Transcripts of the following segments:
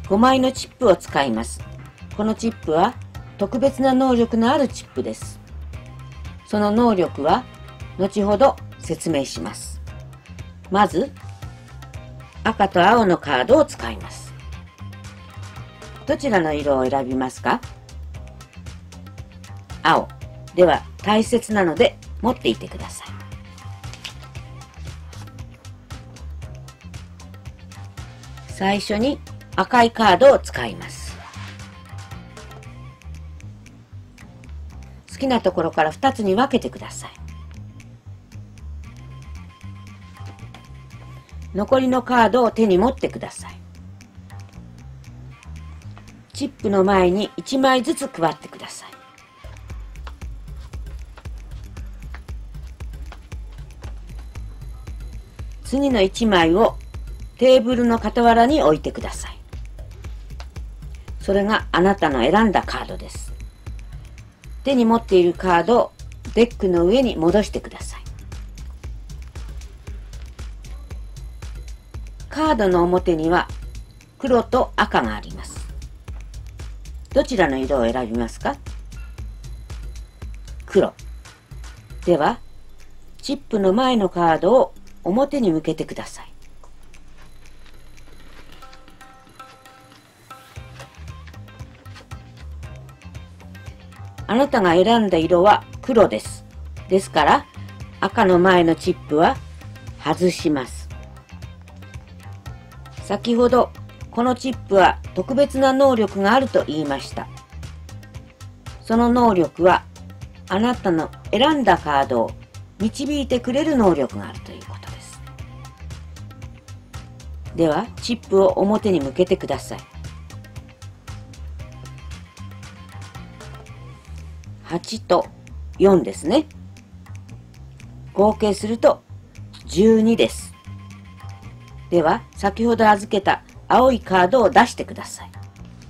5枚のチップを使います。このチップは特別な能力のあるチップです。その能力は後ほど説明します。まず、赤と青のカードを使います。どちらの色を選びますか？青。では大切なので持っていてください。最初に赤いカードを使います。好きなところから2つに分けてください。残りのカードを手に持ってください。チップの前に1枚ずつ配ってください。次の1枚をテーブルの傍らに置いてください。それがあなたの選んだカードです。手に持っているカードをデックの上に戻してください。カードの表には黒と赤があります。どちらの色を選びますか？黒。では、チップの前のカードを表に向けてください。あなたが選んだ色は黒です。ですから、赤の前のチップは外します。先ほど、このチップは特別な能力があると言いました。その能力は、あなたの選んだカードを導いてくれる能力があるということです。では、チップを表に向けてください。8と4ですね。合計すると12です。では、先ほど預けた青いカードを出してください。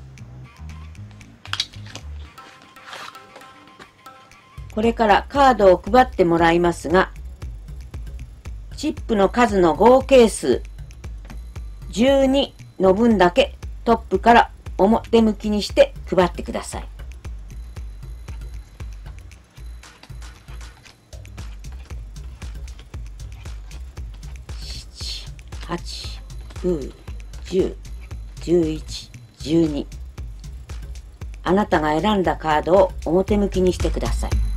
これからカードを配ってもらいますが、チップの数の合計数12の分だけトップから表向きにして配ってください。8、9、10、11、12。あなたが選んだカードを表向きにしてください。